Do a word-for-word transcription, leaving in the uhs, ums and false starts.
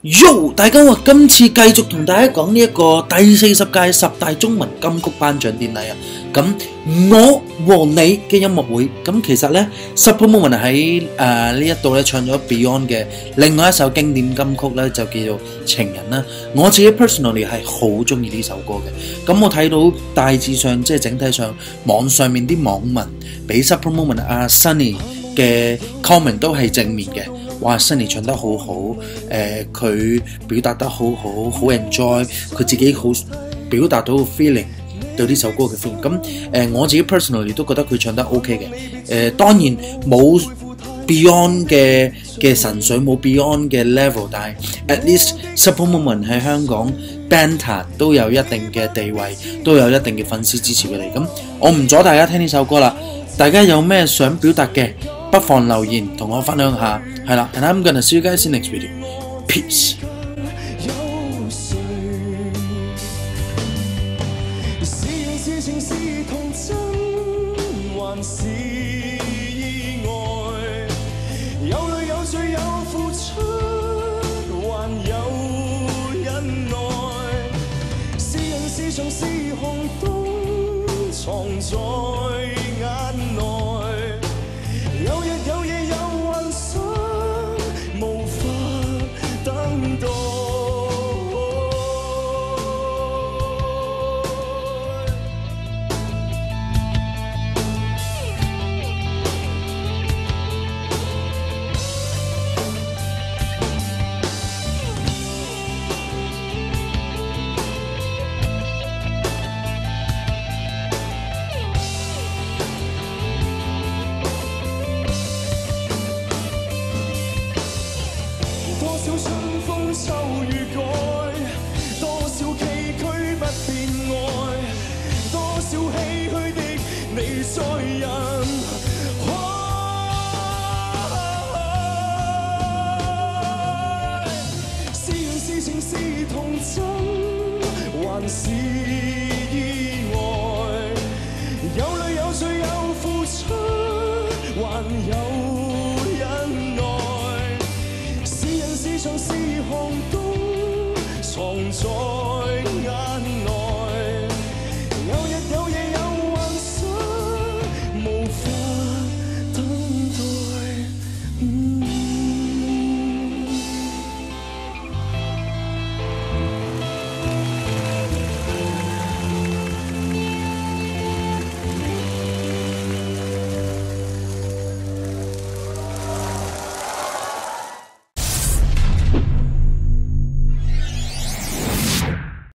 Yo， 大家好，今次繼續同大家講呢一個第四十屆十大中文金曲頒獎典禮啊。咁我和你嘅音樂會，咁其實呢 Supper Moment 喺誒呢一度咧唱咗 Beyond 嘅另外一首經典金曲咧，就叫做《情人》啦。我自己 personally 係好中意呢首歌嘅。咁我睇到大致上即係整體上網上面啲網民俾 Supper Moment 阿 Sunny 嘅 comment 都係正面嘅。哇 Sunny 唱得好好，誒、呃、佢表達得好好，好 enjoy， 佢自己好表達到 feeling 對呢首歌嘅 feeling。咁誒、呃、我自己 personally 都覺得佢唱得 OK 嘅。誒、呃、當然冇 Beyond 嘅嘅神水，冇 Beyond 嘅 level， 但係 at least Supper Moment 喺香港 band 壇都有一定嘅地位，都有一定嘅粉絲支持佢哋。咁我唔阻大家聽呢首歌啦，大家有咩想表達嘅？不妨留言同我分享下，係啦 ，and I'm gonna see you guys in next video. Peace. 還是意外，有淚有罪有付出，還有忍耐，是人是牆是巷都藏在